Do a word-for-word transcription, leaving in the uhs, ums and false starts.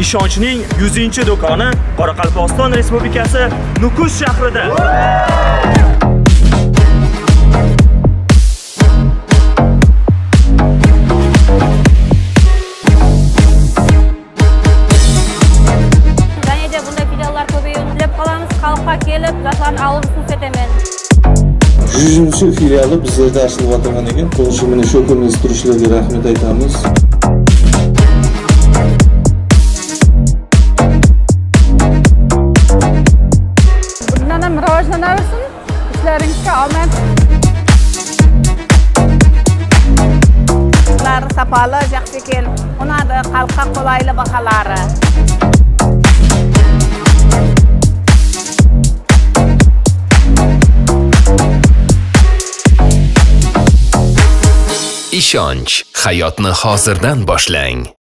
Ishonchning yuzinchi do'koni Qoraqalpog'iston Respublikasi Nukus shahrida. Yanada bunday filiallar ko'payib deb qolamiz, xalqqa kelib, zatlarni olib ko'rsataman. Yüzüncü filiali bizlarda ochilib ekan. Qo'shimini shu kunni turishlarga rahmat aytamiz. Bundan ham rivojlanaversin, ishlaringizga omad. Ular sapali, yaxshi kel, unadi xalqqa qulayli baholari. Ishonch, hayotni hozirdan boshlang.